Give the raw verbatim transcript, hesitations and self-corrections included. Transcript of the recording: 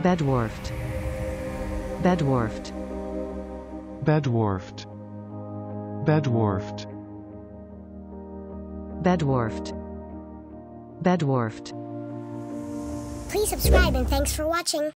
bedwarfed, bedwarfed, bedwarfed, bedwarfed, bedwarfed, bedwarfed. Please subscribe and thanks for watching.